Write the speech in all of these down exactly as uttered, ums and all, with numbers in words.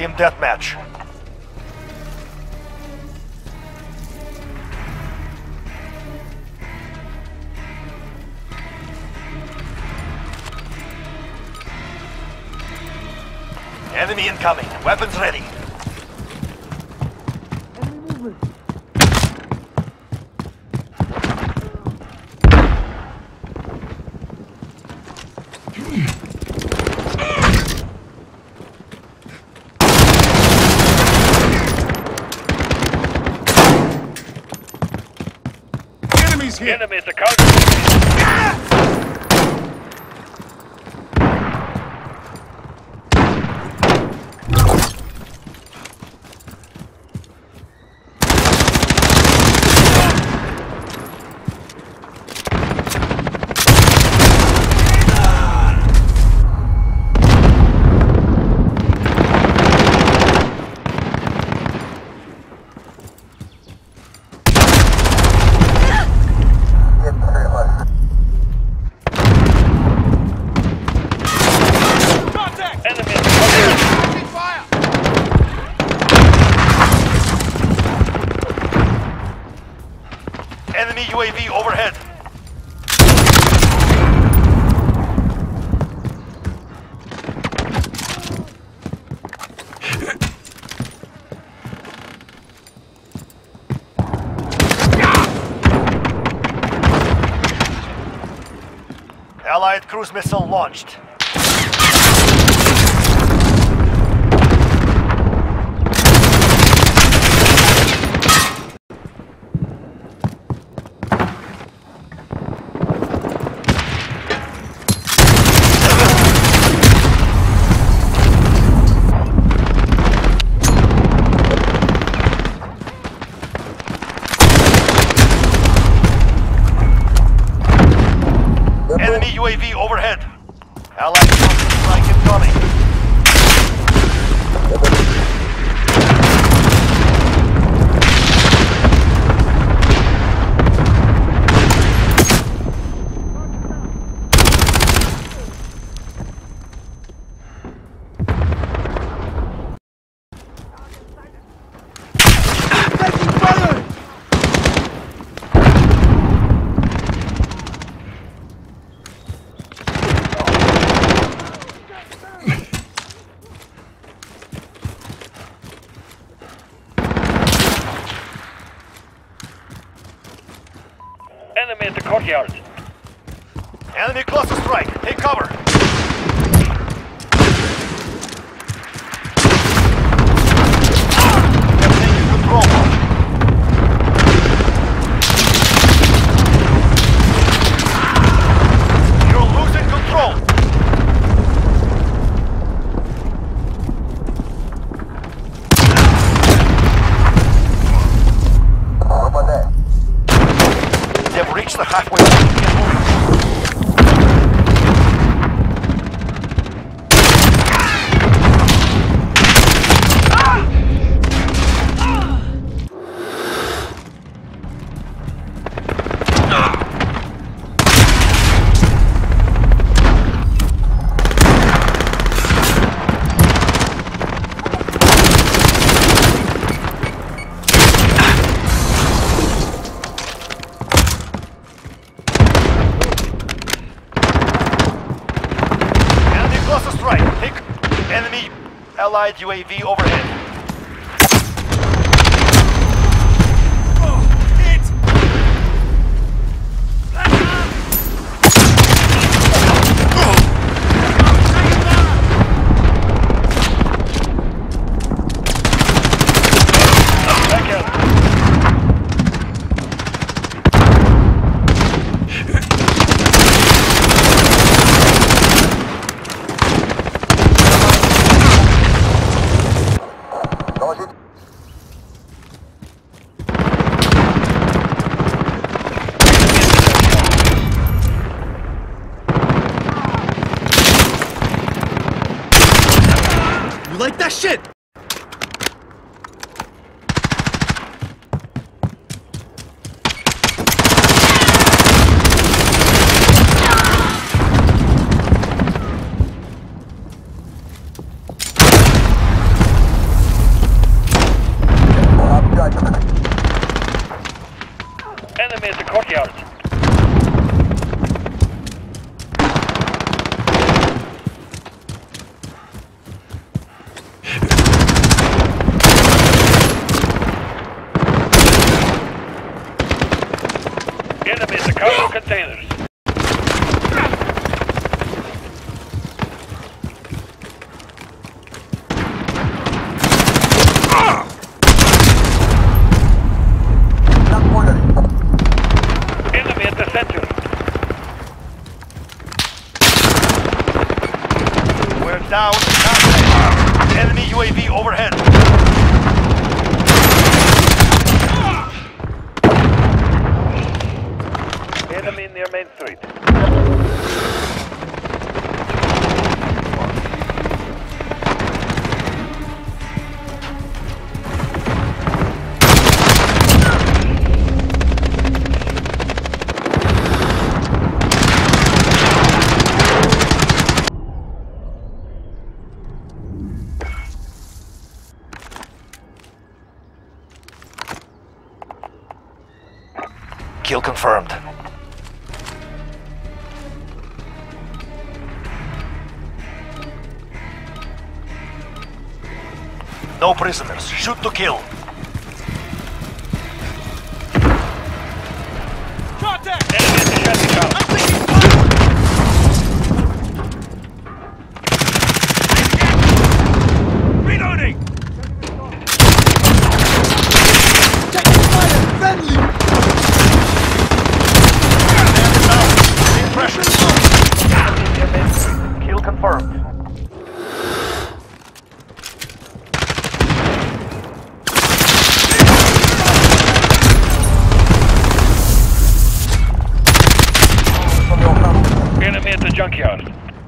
Team deathmatch. Enemy incoming. Weapons ready. Enemies here. Enemies are coming. Enemy U A V overhead. Allied cruise missile launched. Enemy U A V overhead. Allied counter strike incoming. Enemy at the courtyard. Enemy cluster strike. Take cover. We have taken control. You're losing control. They've reached the halfway point. Get moving. Enemy Allied U A V overhead. You like that shit? courtyard. Enemy at the cargo containers. Enemy at the center. We're down. Enemy U A V overhead. Enemy near Main Street. Kill confirmed. No prisoners. Shoot to kill. Enemy at the shanty tower. Reloading! Taking fire! Friendly! Pressure. Enemy near Main Street. Kill confirmed. Enemy at the junkyard.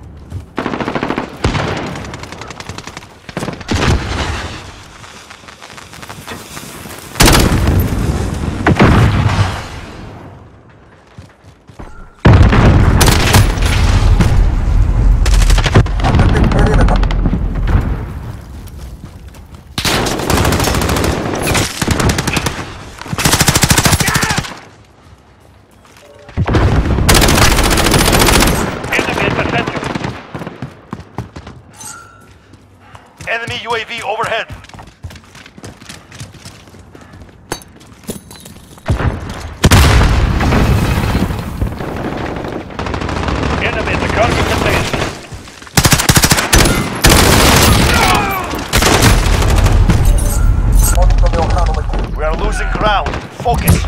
Enemy U A V overhead. Enemy at the cargo containers. We are losing ground. Focus.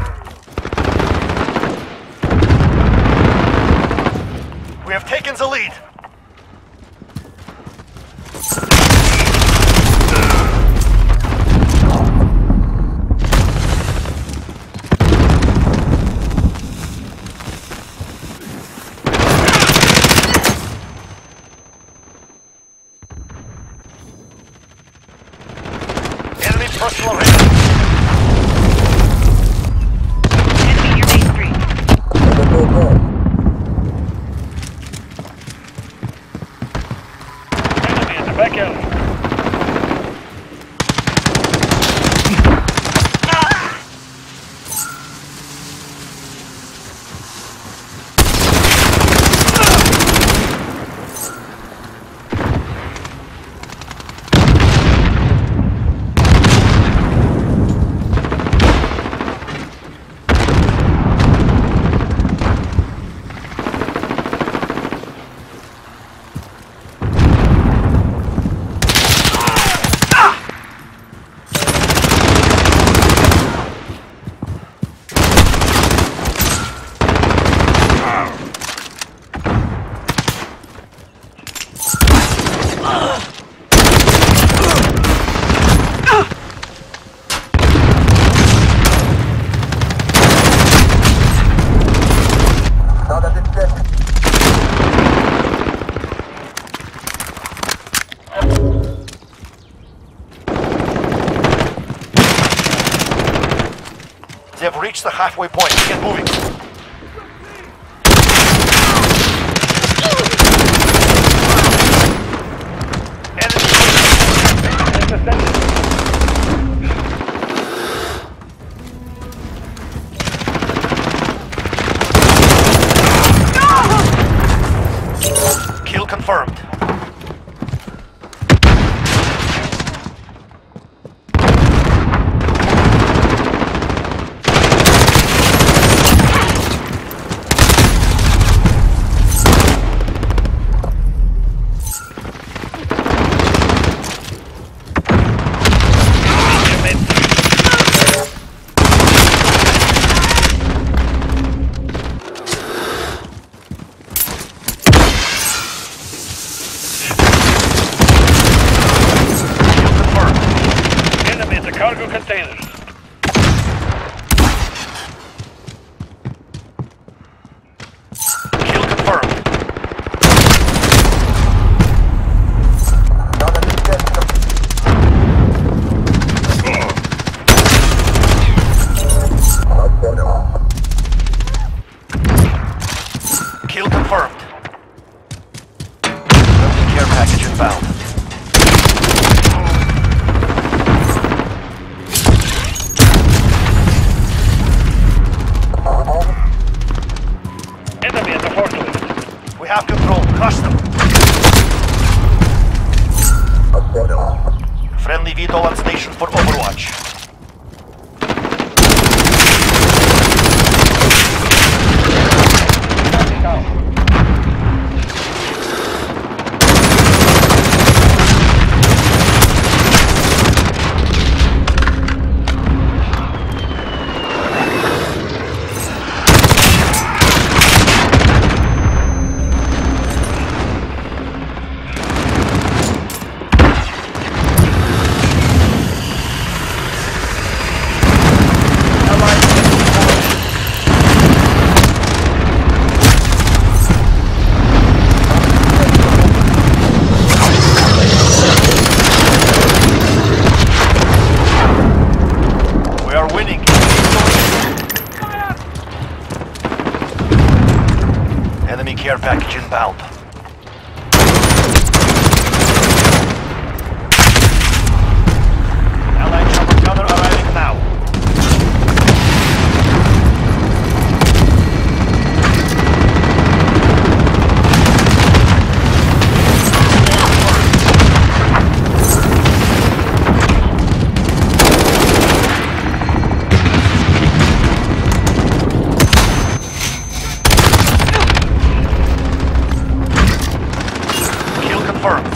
We have taken the lead. Personal radar. Enemy near Main Street. Enemy at the back alley. They have reached the halfway point. Get moving. Enemy. confirmed. Cargo containers. Kill confirmed. Kill confirmed. Care package inbound. Enemy at the forklift. We have control. Crush them. Friendly V TOL on station for Overwatch. Enemy care package inbound. Allied chopper gunner arriving now. Confirmed.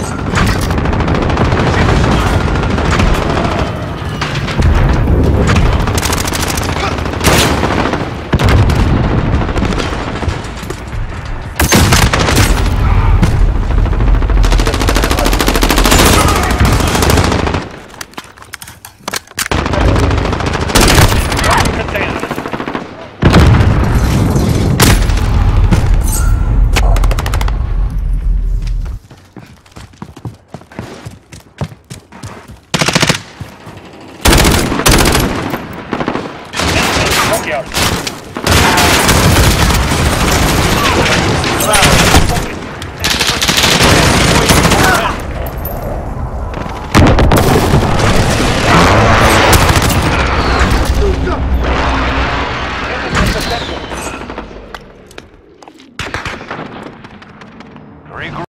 Regroup.